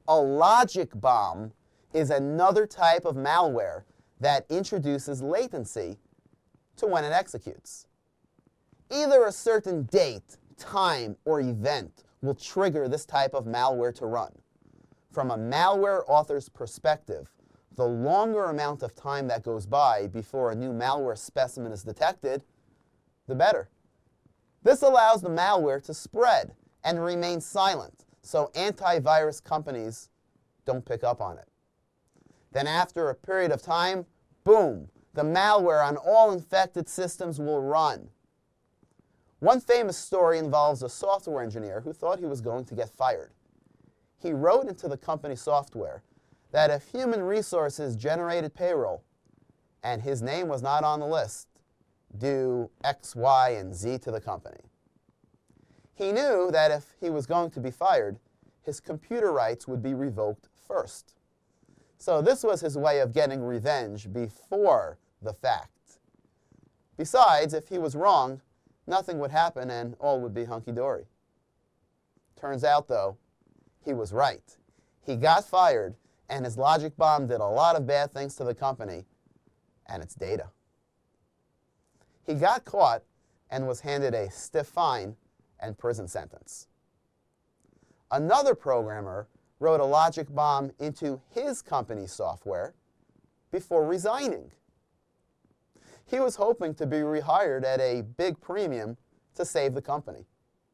A logic bomb is another type of malware that introduces latency to when it executes. Either a certain date, time, or event will trigger this type of malware to run. From a malware author's perspective, the longer amount of time that goes by before a new malware specimen is detected, the better. This allows the malware to spread and remain silent, so antivirus companies don't pick up on it. Then after a period of time, boom, the malware on all infected systems will run. One famous story involves a software engineer who thought he was going to get fired. He wrote into the company software that if human resources generated payroll and his name was not on the list, do X, Y, and Z to the company. He knew that if he was going to be fired, his computer rights would be revoked first. So this was his way of getting revenge before the fact. Besides, if he was wrong, nothing would happen and all would be hunky-dory. Turns out, though, he was right. He got fired, and his logic bomb did a lot of bad things to the company and its data. He got caught and was handed a stiff fine and prison sentence. Another programmer wrote a logic bomb into his company's software before resigning. He was hoping to be rehired at a big premium to save the company.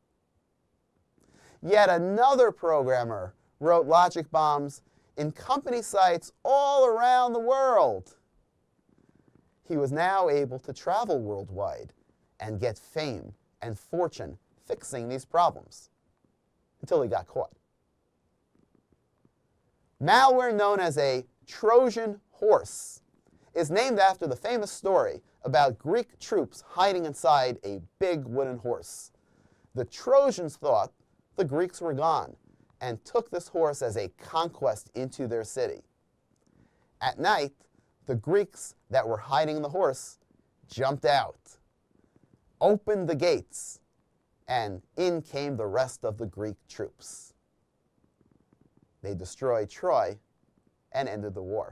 Yet another programmer wrote logic bombs in company sites all around the world. He was now able to travel worldwide and get fame and fortune fixing these problems until he got caught. Malware known as a Trojan horse is named after the famous story about Greek troops hiding inside a big wooden horse. The Trojans thought the Greeks were gone and took this horse as a conquest into their city. At night, the Greeks that were hiding in the horse jumped out, opened the gates, and in came the rest of the Greek troops. They destroyed Troy and ended the war.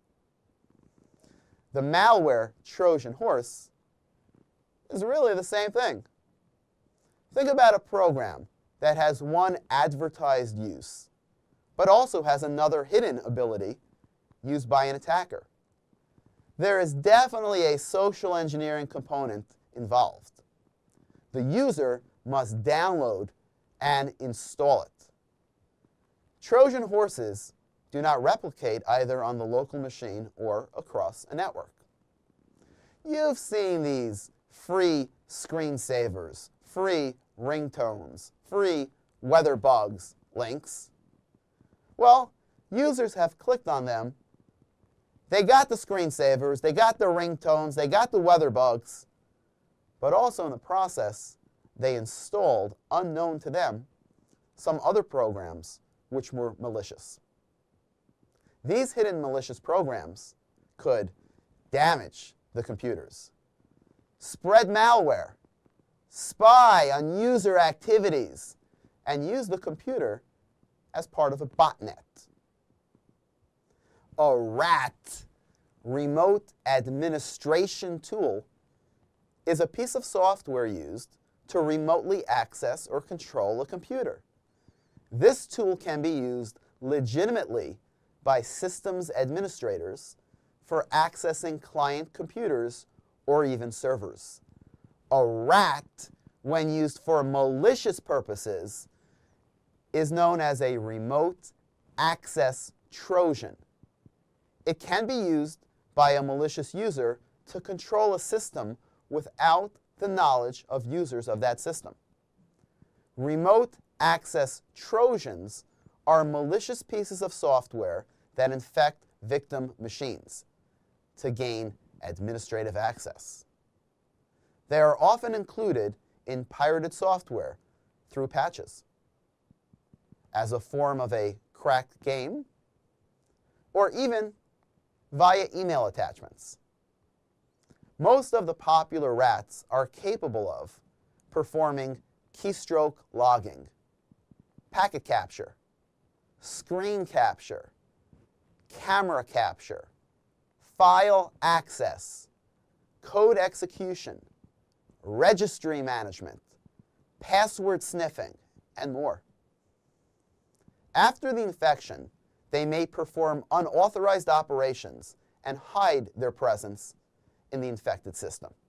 The malware Trojan horse is really the same thing. Think about a program that has one advertised use, but also has another hidden ability used by an attacker. There is definitely a social engineering component involved. The user must download and install it. Trojan horses do not replicate either on the local machine or across a network. You've seen these free screensavers, free ringtones, free weather bugs links. Well, users have clicked on them. They got the screensavers, they got the ringtones, they got the weather bugs, but also in the process, they installed, unknown to them, some other programs which were malicious. These hidden malicious programs could damage the computers, spread malware, spy on user activities, and use the computer as part of a botnet. A RAT, remote administration tool, is a piece of software used to remotely access or control a computer. This tool can be used legitimately by systems administrators for accessing client computers or even servers. A RAT, when used for malicious purposes, is known as a remote access Trojan. It can be used by a malicious user to control a system without the knowledge of users of that system. Remote access Trojans are malicious pieces of software that infect victim machines to gain administrative access. They are often included in pirated software through patches, as a form of a cracked game, or even via email attachments. Most of the popular RATs are capable of performing keystroke logging, packet capture, screen capture, camera capture, file access, code execution, registry management, password sniffing, and more. After the infection, they may perform unauthorized operations and hide their presence in the infected system.